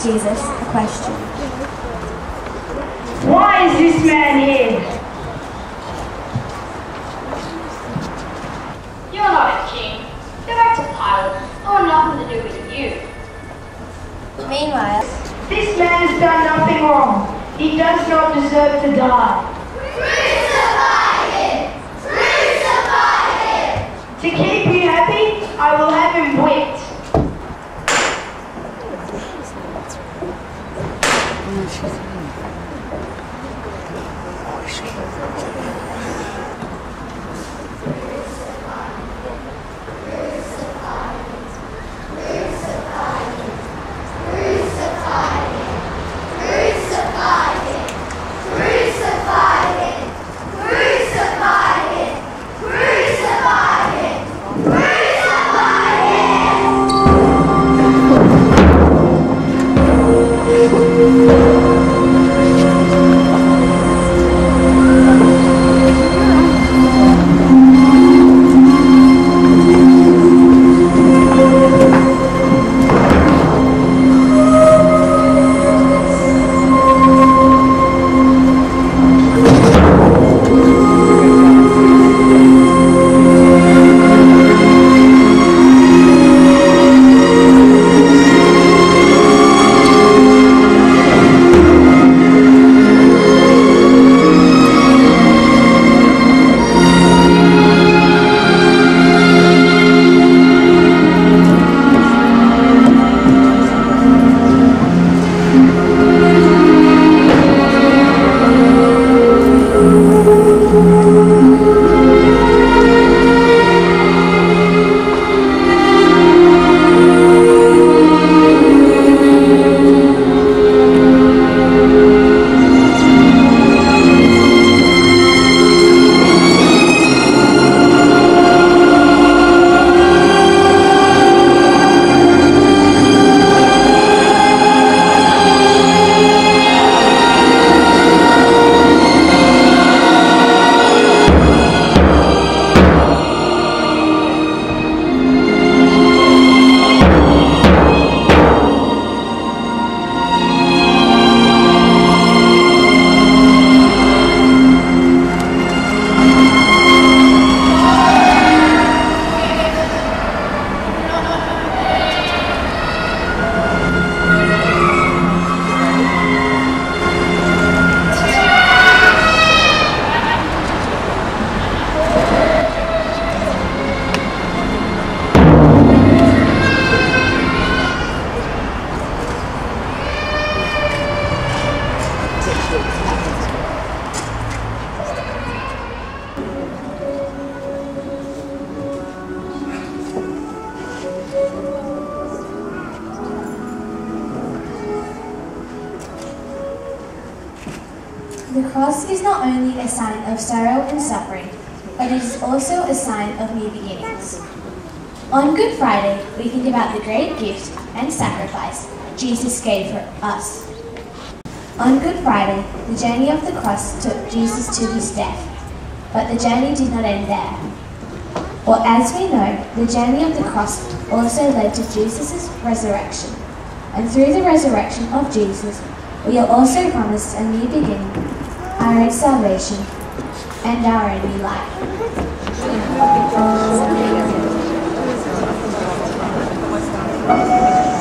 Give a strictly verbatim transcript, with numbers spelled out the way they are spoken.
asked Jesus a question. Why is this man here? You're not a king. Go back to Pilate. I want nothing to do with you. Meanwhile, This man has done nothing wrong. He does not deserve to die. Crucify him! Crucify him! To keep you happy, I will have him whipped. the cross is not only a sign of sorrow and suffering, but it is also a sign of new beginnings. On Good Friday, we think about the great gift and sacrifice Jesus gave for us. On Good Friday, the journey of the cross took Jesus to his death, but the journey did not end there. For as we know, the journey of the cross also led to Jesus' resurrection, and through the resurrection of Jesus, we are also promised a new beginning, our own salvation, and our own new life. Thank you.